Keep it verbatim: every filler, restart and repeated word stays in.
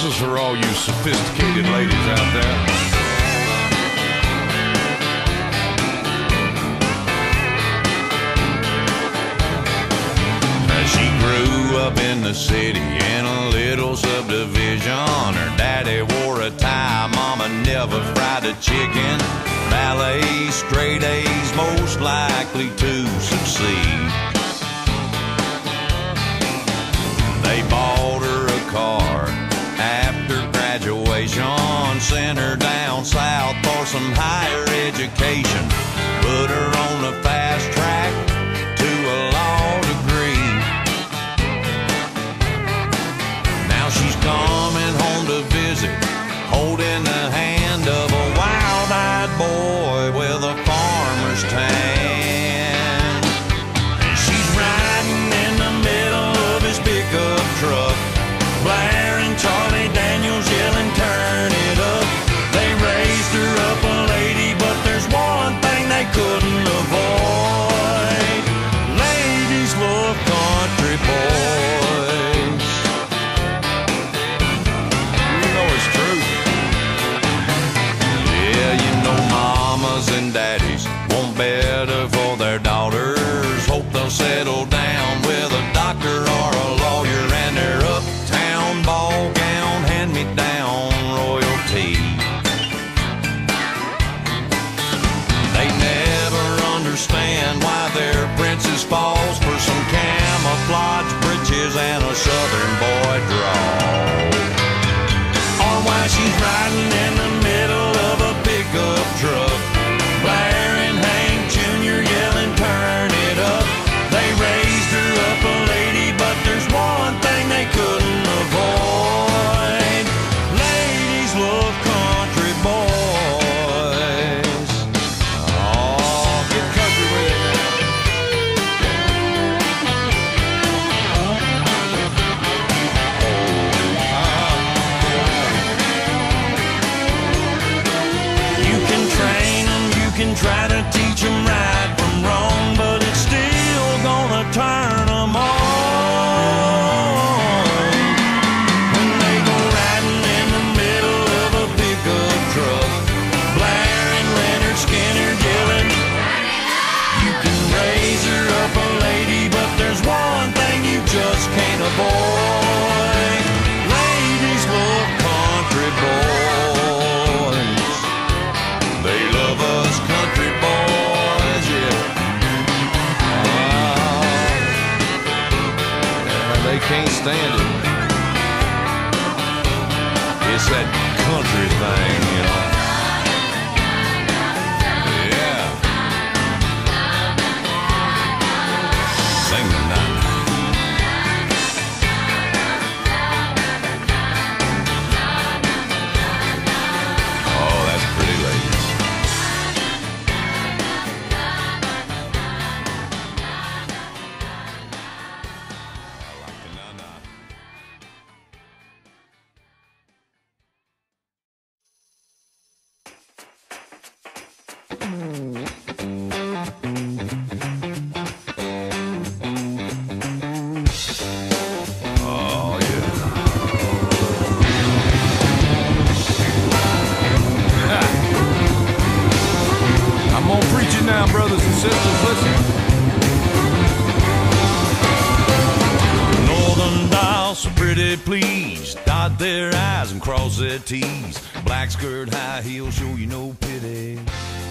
This is for all you sophisticated ladies out there. She grew up in the city in a little subdivision. Her daddy wore a tie, mama never fried a chicken. Ballet, straight A's, most likely to succeed. They bought her a car after graduation, sent her down south for some higher education, put her on the fast track to a law degree. Now she's coming home to visit, holding the hand of a wild-eyed boy with a farmer's tan. And she's riding in the middle of his pickup truck, blaring Charlie Daniels, yelling, "Turn it up." They raised her up a lady, but there's one thing they couldn't avoid: ladies love country boys. You know it's true. Yeah, you know mamas and daddies want better for their daughters. Hope they'll settle down with a doctor or a lawyer, and their uptown ball gown hand-me-down royalty. They never understand why their princess falls for some camouflage breeches and a southern boy drawl, or why she's riding in the middle of a pickup truck, blaring Hank Junior, yelling, "Turn it up." They raised her up a lady, but there's one thing they couldn't avoid: ladies love country boys. Oh, get country with it now. You can train them, you can try to teach them right from wrong, but it's still gonna turn them on when they go riding in the middle of a pickup truck, blaring Leonard Skinner, yelling. You can raise her up a lady, but there's one thing you just can't avoid: ladies love country boys. They love us country boys, yeah. Ah, yeah, they can't stand it. It's that country thing, you know. Yeah. Sing the night. Oh, that's pretty, ladies. I like the na-na. Oh, yeah. I'm gonna preach it now, brothers and sisters. Listen. Northern dolls so pretty, please dot their I's and cross their T's. Black skirt, high heels, show you no pity.